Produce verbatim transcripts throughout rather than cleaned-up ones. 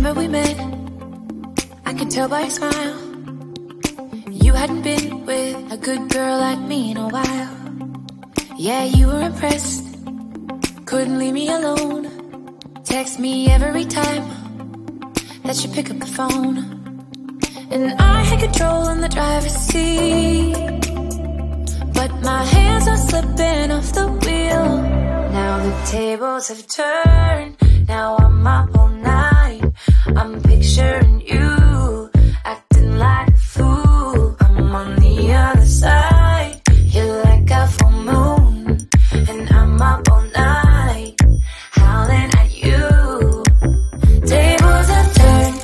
Remember we met, I could tell by your smile. You hadn't been with a good girl like me in a while. Yeah, you were impressed, couldn't leave me alone. Text me every time that you pick up the phone. And I had control in the driver's seat, but my hands are slipping off the wheel. Now the tables have turned, now I'm up all night. I'm picturing you, acting like a fool. I'm on the other side, you're like a full moon. And I'm up all night, howling at you. Tables have turned,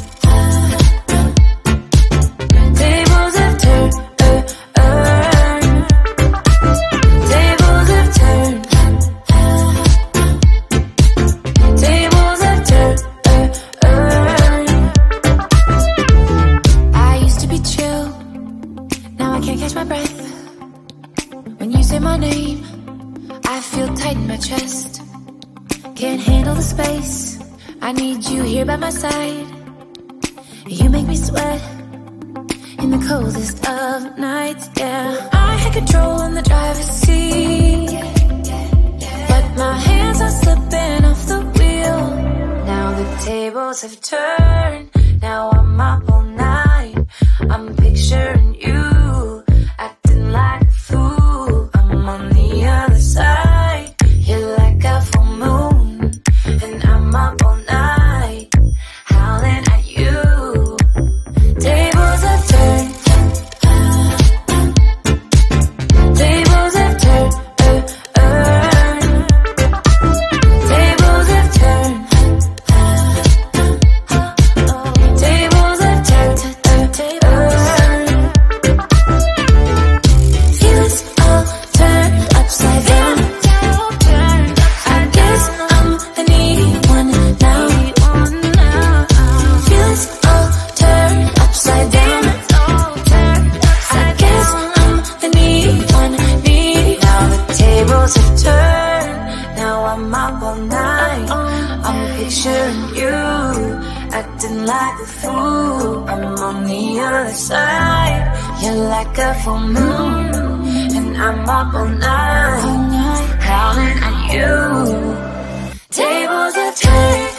tables have turned, uh, uh. Tables have turned, tables have turned, uh, uh. I used to be chill, now I can't catch my breath. When you say my name, I feel tight in my chest. Can't handle the space, I need you here by my side. You make me sweat in the coldest of nights, yeah. I had control in the driver's seat, but my hands are slipping off the wheel. Now the tables have turned, now I'm up all night. I'm picturing you, acting like a fool. I'm on the other side, you're like a full moon. And I'm up all night, howling at you. Tables have turned, tables have turned, uh, uh. Tables have turned, tables have turned, uh, uh. Feelings all turned upside down. I guess I'm the needy one now. Feelings all turned upside down. I guess I'm the needy one, needy. Now the tables have turned, now I'm up all night. I'm picturing you, acting like a fool. I'm on the other side, you're like a full moon. And I'm up all night, howling at you. Tables have turned,